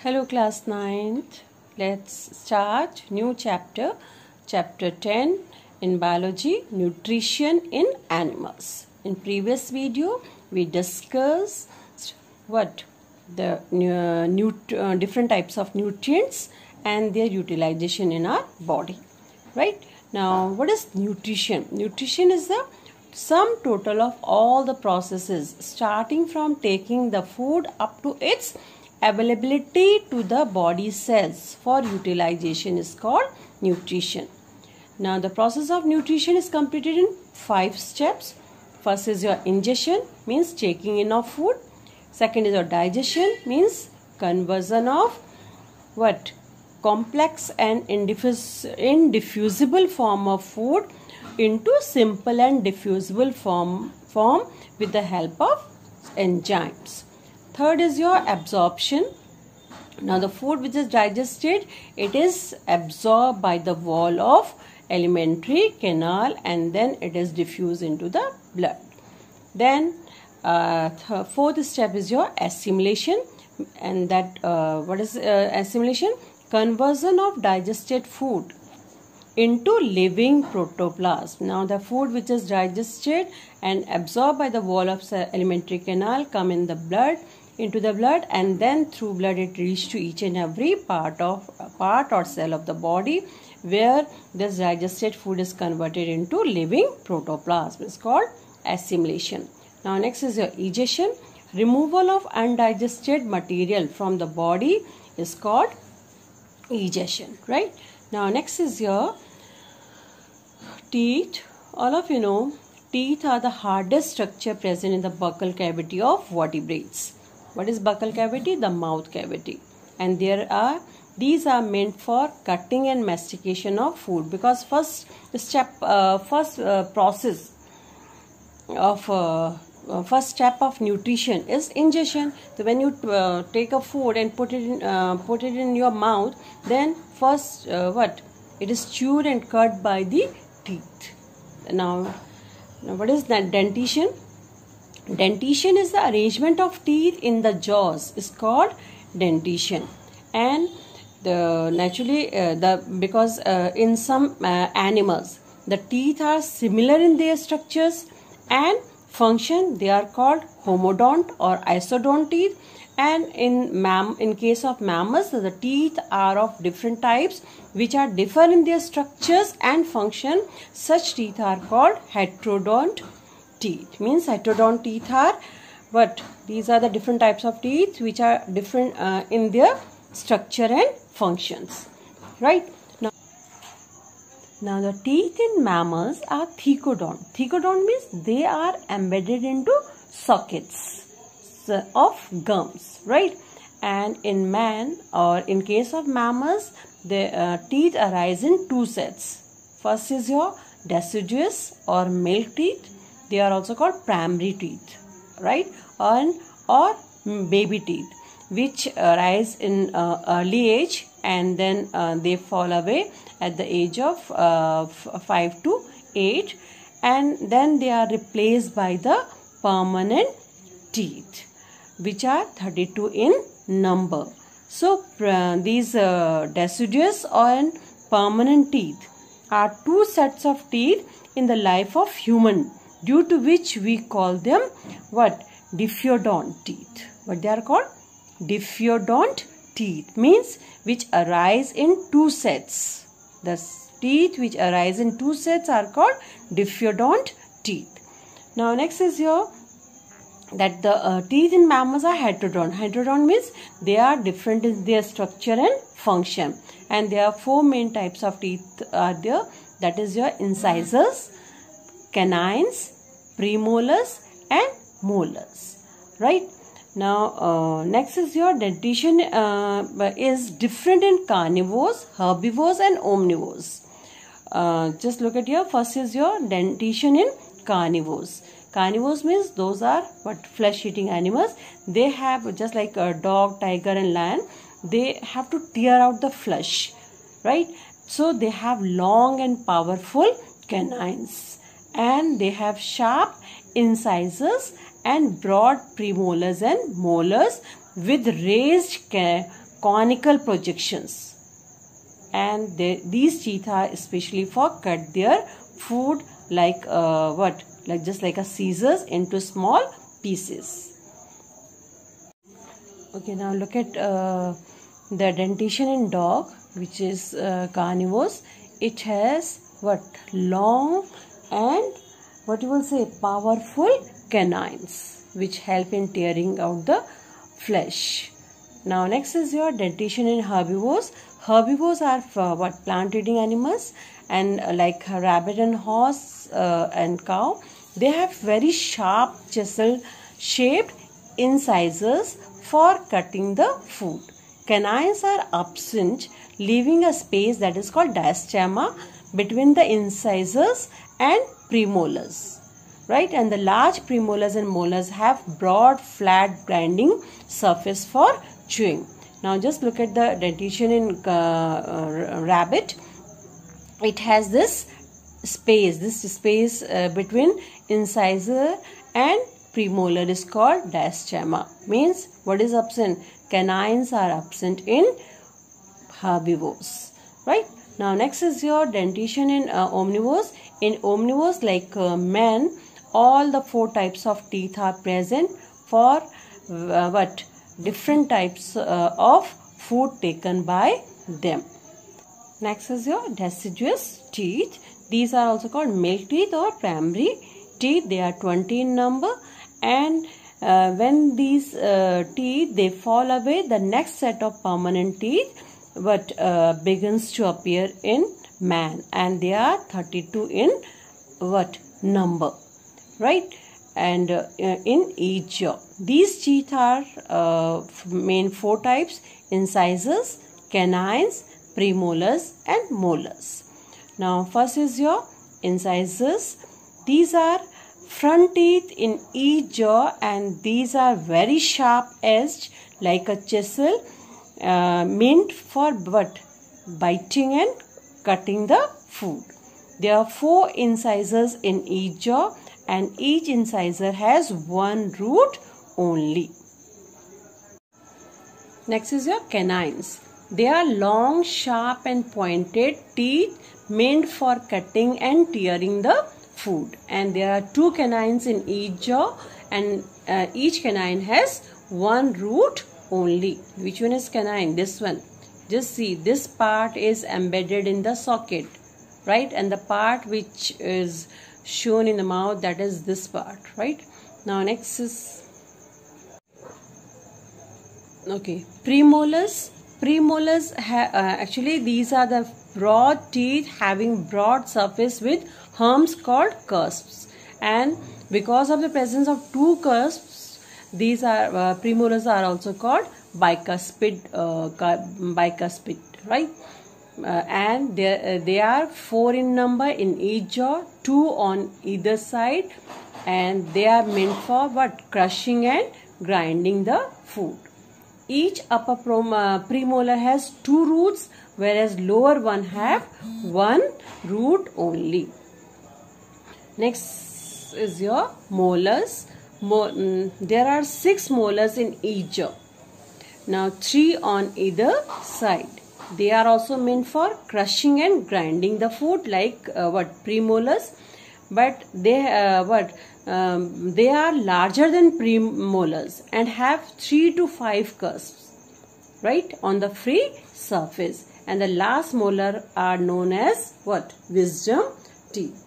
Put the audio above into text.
Hello class 9th. Let's start new chapter, chapter 10 in biology, nutrition in animals. In previous video we discussed what the different types of nutrients and their utilization in our body. Right? Now what is nutrition? Nutrition is the sum total of all the processes starting from taking the food up to its availability to the body cells for utilization is called nutrition. Now the process of nutrition is completed in 5 steps. First is your ingestion, means taking in of food. Second is your digestion, means conversion of what? Complex and indiffusible form of food into simple and diffusible form with the help of enzymes. Third is your absorption. Now the food which is digested, it is absorbed by the wall of alimentary canal and then it is diffused into the blood. Then fourth step is your assimilation, and that what is assimilation? Conversion of digested food into living protoplasm. Now the food which is digested and absorbed by the wall of alimentary canal come in the blood, into the blood, and then through blood it reaches to each and every part or cell of the body where this digested food is converted into living protoplasm. It's called assimilation. Now next is your egestion. Removal of undigested material from the body is called egestion, right? Now next is your teeth. All of you know teeth are the hardest structure present in the buccal cavity of vertebrates. What is buccal cavity? The mouth cavity. And these are meant for cutting and mastication of food, because first step of nutrition is ingestion. So when you take a food and put it in your mouth, then first it is chewed and cut by the teeth. Now what is that? Dentition. Dentition is the arrangement of teeth in the jaws. Is called dentition. And because in some animals the teeth are similar in their structures and function, they are called homodont or isodont teeth. And in case of mammals, the teeth are of different types which are differ in their structures and function. Such teeth are called heterodont teeth. Means heterodont teeth are what? These are the different types of teeth which are different in their structure and functions, right? Now the teeth in mammals are thecodont. Thecodont means they are embedded into sockets of gums, right? And in man, or in case of mammals, the teeth arise in 2 sets. First is your deciduous or milk teeth. They are also called primary teeth, right? Or baby teeth, which arise in early age and then they fall away at the age of 5 to 8, and then they are replaced by the permanent teeth, which are 32 in number. So these deciduous and permanent teeth are 2 sets of teeth in the life of human, due to which we call them what? Diphyodont teeth. What they are called? Diphyodont teeth, means which arise in 2 sets. The teeth which arise in 2 sets are called diphyodont teeth. Now next is your that the teeth in mammals are heterodont. Heterodont means they are different in their structure and function, and there are 4 main types of teeth are there. That is your incisors, canines, premolars and molars, right? Now next is your dentition is different in carnivores, herbivores and omnivores. Just look at here. First is your dentition in carnivores. Carnivores means those are what? Flesh eating animals. They have, just like a dog, tiger and lion, they have to tear out the flesh, right? So they have long and powerful canines, and they have sharp incisors and broad premolars and molars with raised conical projections, and these teeth are especially for cut their food like just like a scissors into small pieces. Okay, now look at the dentition in dog, which is carnivores. It has long and powerful canines which help in tearing out the flesh. Now next is your dentition in herbivores. Herbivores are plant eating animals, and like rabbit and horse and cow, they have very sharp chisel shaped incisors for cutting the food. Canines are absent, leaving a space that is called diastema between the incisors and premolars, right? And the large premolars and molars have broad, flat grinding surface for chewing. Now just look at the dentition in rabbit. It has this space between incisor and premolar is called diastema. Means what is absent? Canines are absent in herbivores, right? Now next is your dentition in omnivores. In omnivores like man, all the 4 types of teeth are present for different types of food taken by them. Next is your deciduous teeth. These are also called milk teeth or primary teeth. They are 20 in number, and when these teeth they fall away, the next set of permanent teeth begins to appear in man, and they are 32 in number, right? And in each jaw. These teeth are main 4 types: incisors, canines, premolars and molars. Now first is your incisors. These are front teeth in each jaw, and these are very sharp edged like a chisel, meant for biting and cutting the food. There are 4 incisors in each jaw, and each incisor has 1 root only. Next is your canines. They are long, sharp and pointed teeth meant for cutting and tearing the food, and there are 2 canines in each jaw, and each canine has 1 root only. Which one is canine? This one. Just see, this part is embedded in the socket, right? And the part which is shown in the mouth, that is this part, right? Now next is premolars. Premolars actually these are the broad teeth having broad surface with humps called cusps, and because of the presence of 2 cusps, these are premolars are also called bicuspid, right? And they are 4 in number in each jaw, 2 on either side, and they are meant for crushing and grinding the food. Each upper premolar has 2 roots, whereas lower one have 1 root only. Next is your molars. There are 6 molars in each jaw. Now 3 on either side. They are also meant for crushing and grinding the food like premolars, but they are larger than premolars and have 3 to 5 cusps, right, on the free surface. And the last molar are known as wisdom teeth.